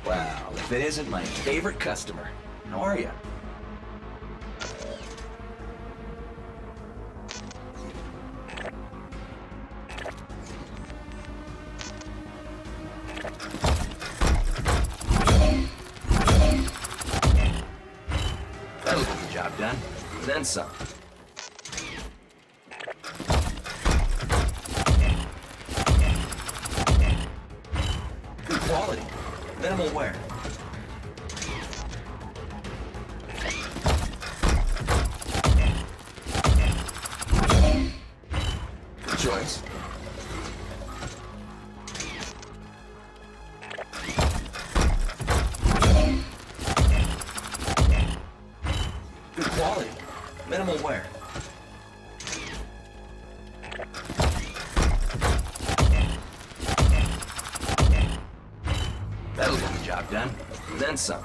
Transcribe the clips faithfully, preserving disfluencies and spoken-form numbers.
Well, if it isn't my favorite customer. How are you? That'll get the job done. Then some. Good quality. Minimal wear. Good choice. Good quality. Minimal wear. That'll get the job done. Then some.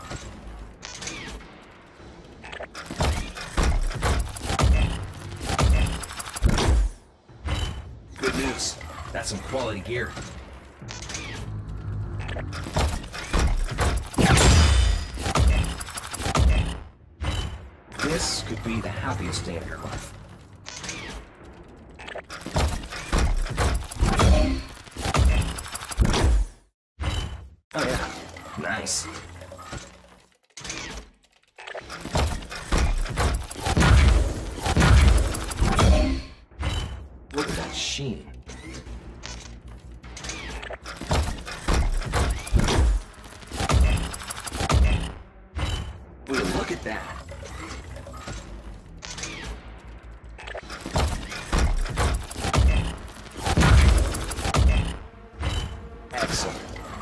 Good news. That's some quality gear. This could be the happiest day of your life. Oh yeah, nice. Look at that sheen. Will you look at that? Excellent.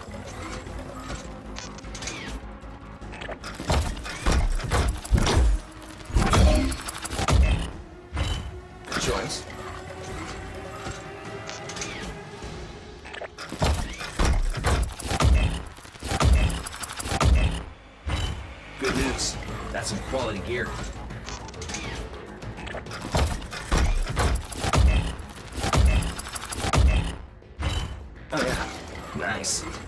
Good choice. Good news. That's some quality gear. Oh yeah, nice.